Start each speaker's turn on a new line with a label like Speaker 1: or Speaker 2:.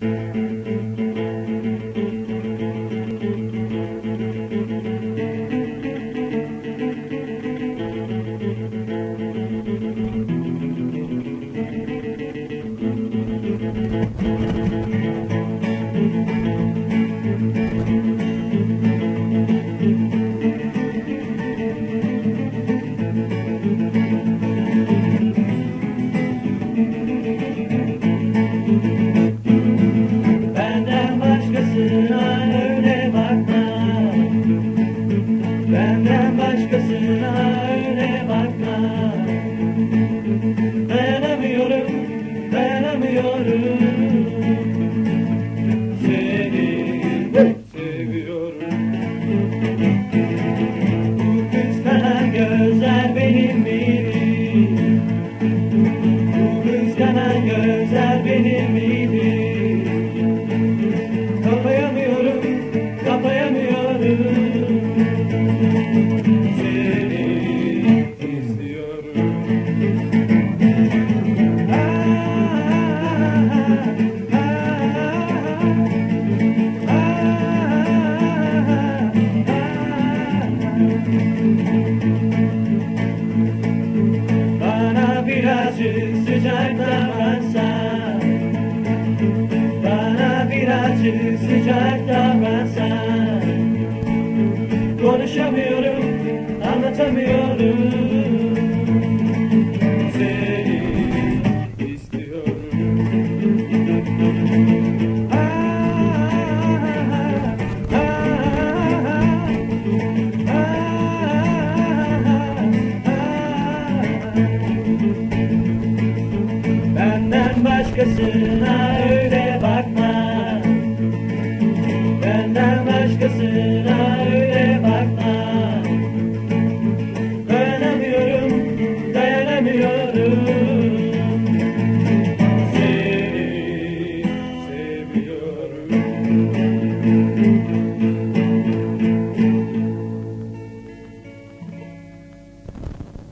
Speaker 1: Benden başkasına öyle bakma. Benden başkasına öyle bakma. Dayanamıyorum, dayanamıyorum. Seni seviyorum. Bu kıskanan gözler benim miydi? Bu kıskanan gözler benim miydi? Kapayamıyorum, kapayamıyorum. Seni istiyorum. Bana birazcık sıcak davransan, bana birazcık sıcak davransan. Konuşamıyorum, anlatamıyorum. Seni istiyorum. Benden başkasına öyle bakma. Benden başkasına öyle bakma. Dayanamıyorum, dayanamıyorum.